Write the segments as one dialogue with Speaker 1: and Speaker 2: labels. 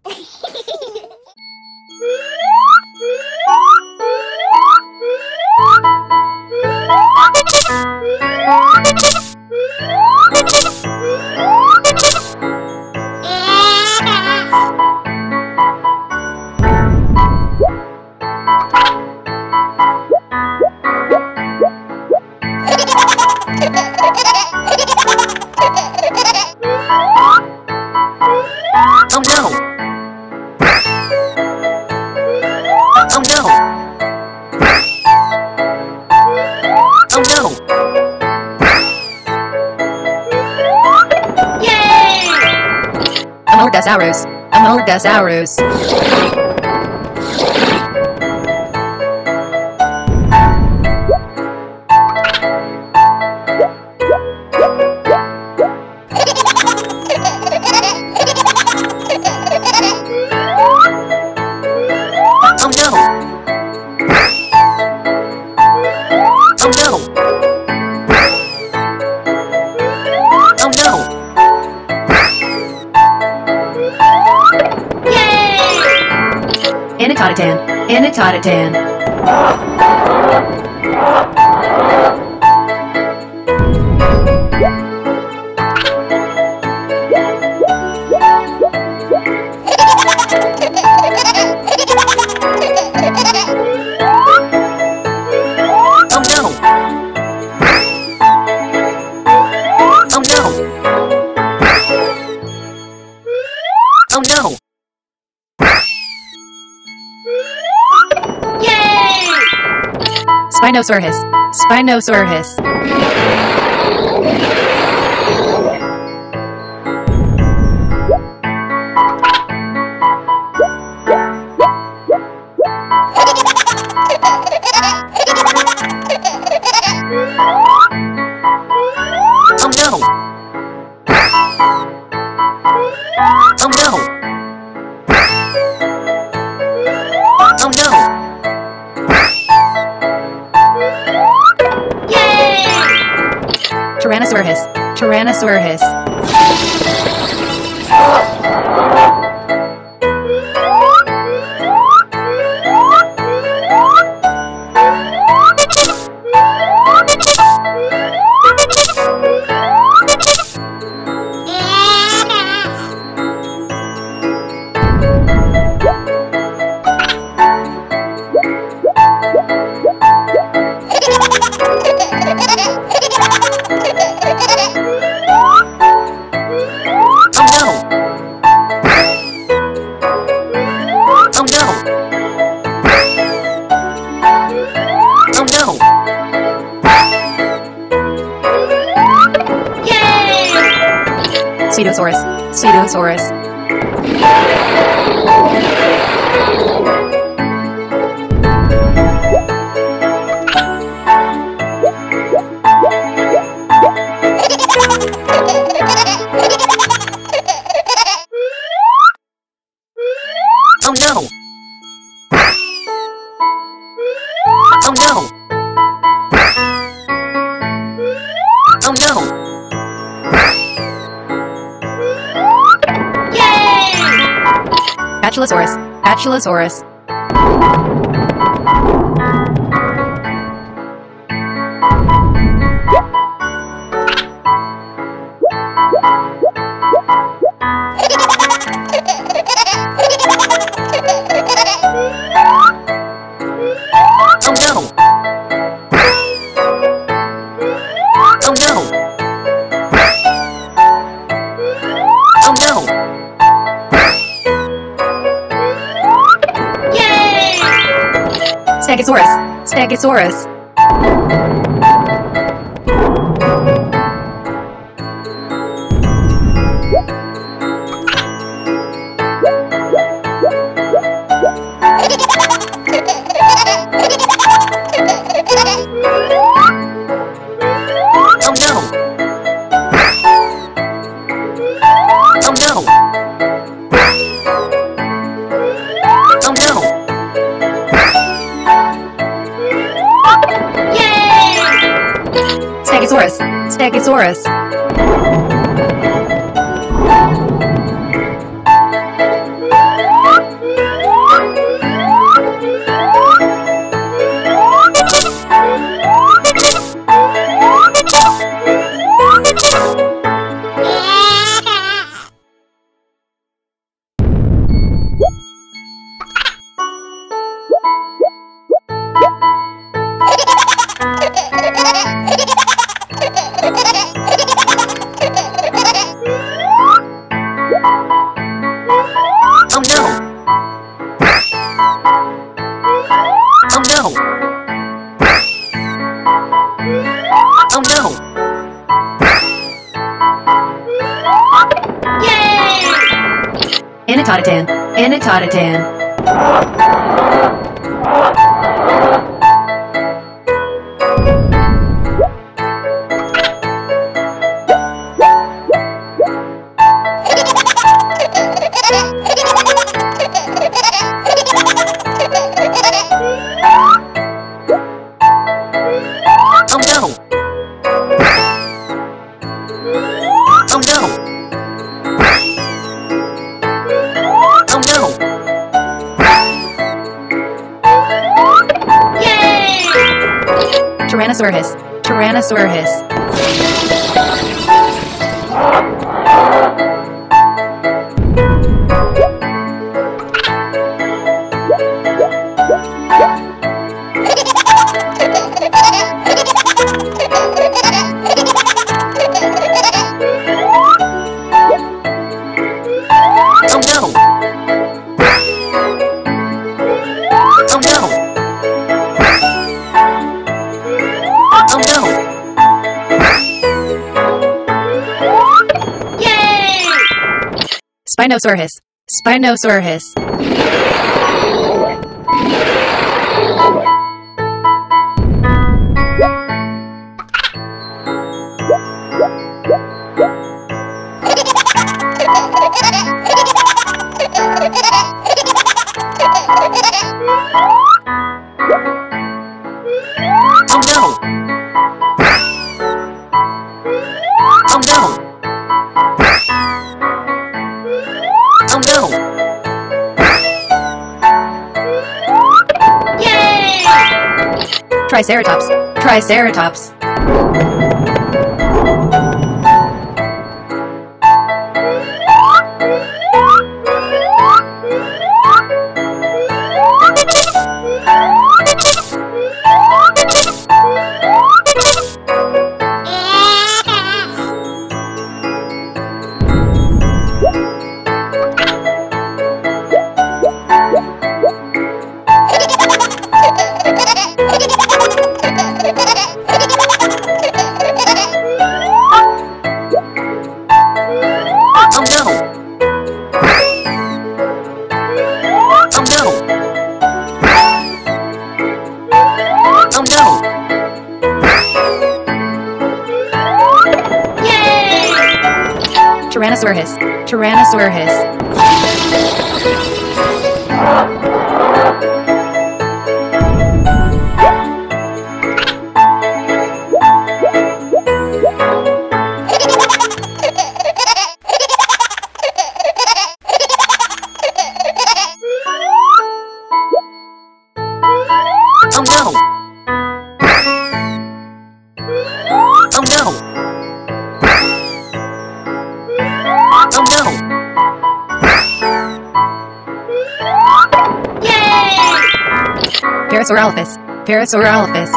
Speaker 1: Oh no! Oh no! Oh no! Yay! Amorgasaurus! Amorgasaurus! Oh no! Oh no! Oh no! Yay! Anatotatan! Anatotatan! Oh no! Oh no! Oh no! Yay! Spinosaurus! Spinosaurus! Oh no! Oh no! Oh no! Yay! Tyrannosaurus! Tyrannosaurus! Oh no! Oh no! Yay! Spinosaurus! Spinosaurus! Oh no! Oh no! Oh no! Yay! Bachylosaurus! Bachylosaurus! Oh no! Oh no! Oh no! Yay! Stegosaurus! Stegosaurus! Oh no! Oh no! Oh no! Yay! Stegosaurus! Stegosaurus! Oh no! Oh no! Oh no! Yay! Anatotatan. Anatotatan. Oh no! Oh no! Oh no! Yay! Tyrannosaurus. Tyrannosaurus. Oh no! Oh no! Oh no! Yay! Spinosaurus. Spinosaurus. Oh no! Oh no! Oh no! Yay! Triceratops. Triceratops. Oh no! Oh no! Oh no! Yay! Tyrannosaurus. Tyrannosaurus. Oh no! Oh no! Oh no! Yay! Parasaurolophus. Parasaurolophus.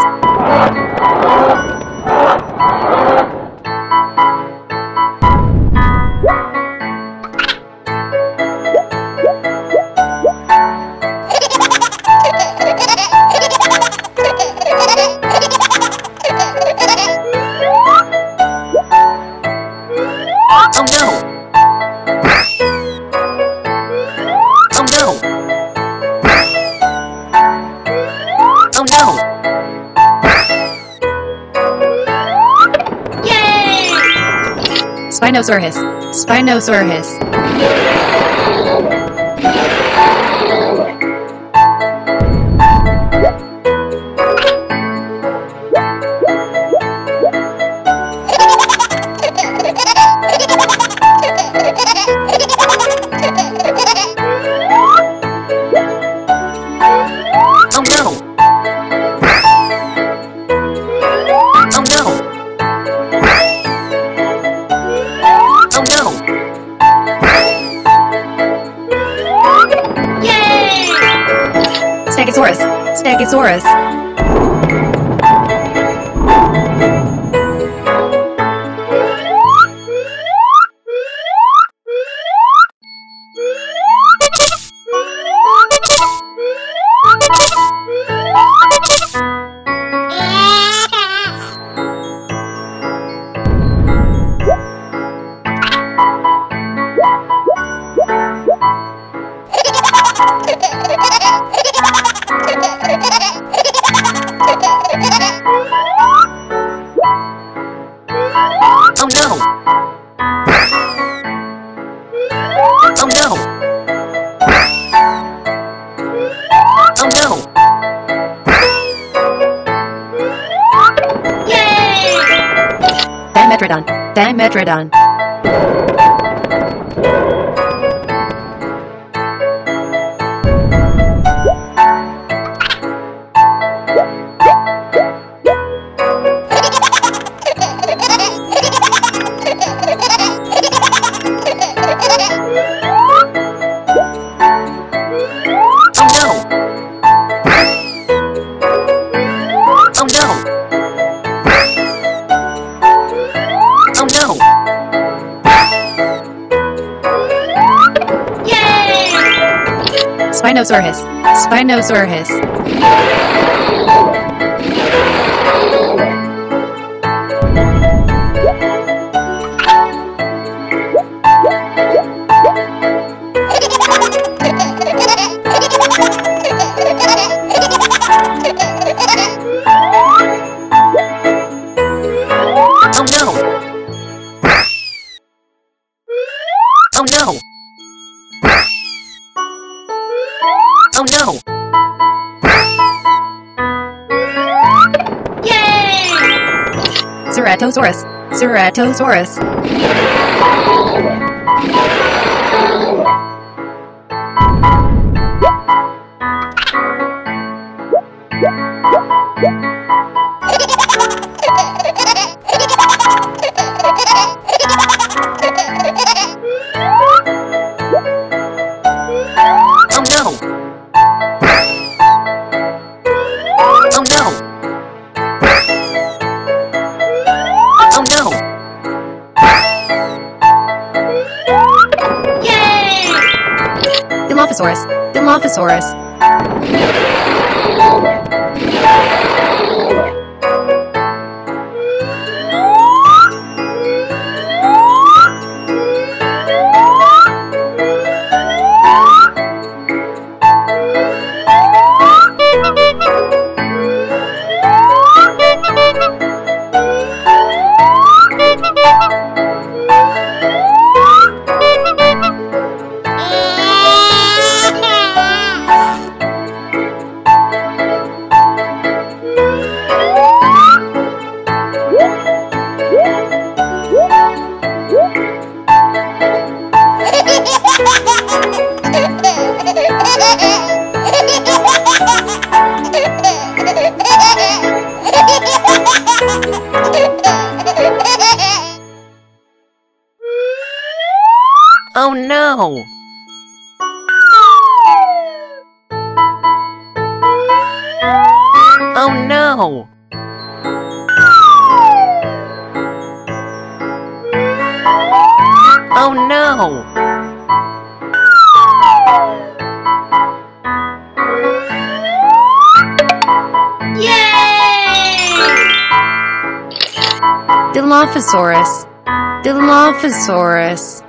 Speaker 1: Oh no! Oh no! Oh no! Yay! Spinosaurus. Spinosaurus. Oh no! Oh no! Oh no! Yay! Stegosaurus. Stegosaurus. Oh no! Oh no! Oh no! Yay! Dimetrodon. Dimetrodon. Oh no! Oh no! Yay! Spinosaurus. Spinosaurus. Oh no! Oh no! Oh no! Yay! Ceratosaurus. Ceratosaurus. Oh no! Oh no! Oh no! Yay! Dilophosaurus. Dilophosaurus. Oh no! Oh no! Oh no! Yay! Dilophosaurus. Dilophosaurus.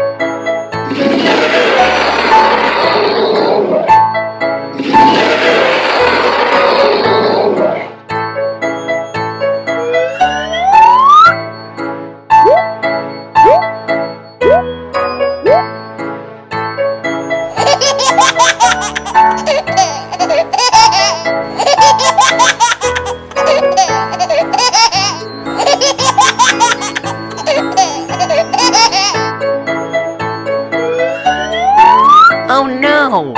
Speaker 1: Oh no!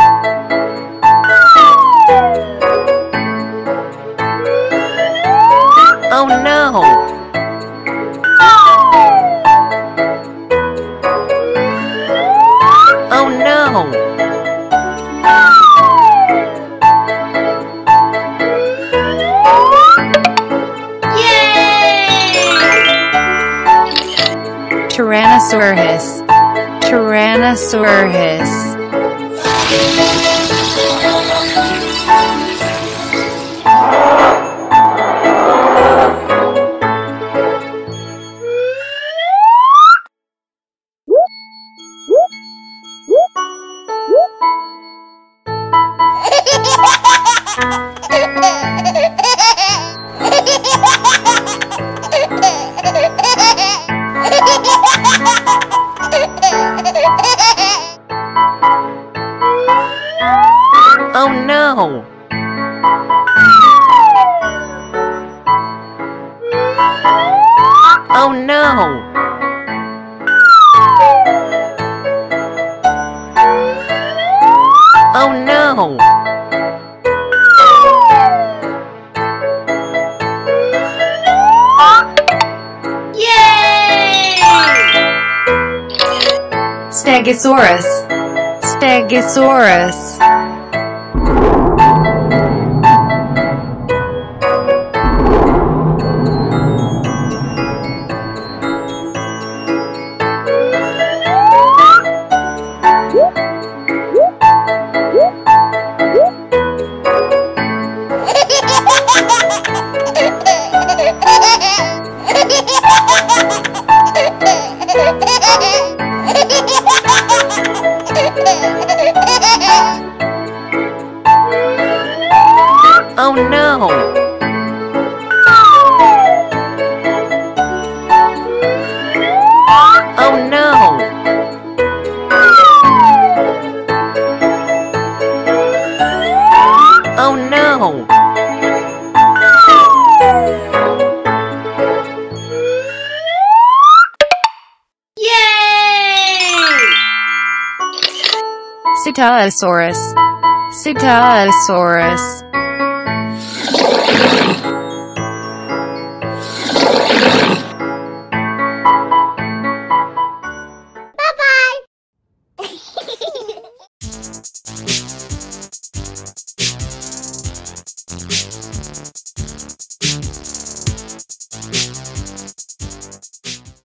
Speaker 1: Oh no! Oh no! Yay! Tyrannosaurus. Tyrannosaurus. Oh no! Oh no! Oh no!
Speaker 2: Yay! Stegosaurus. Stegosaurus.
Speaker 1: Oh no! Oh no! Oh no!
Speaker 2: Yay!
Speaker 1: Cetosaurus. Cetosaurus.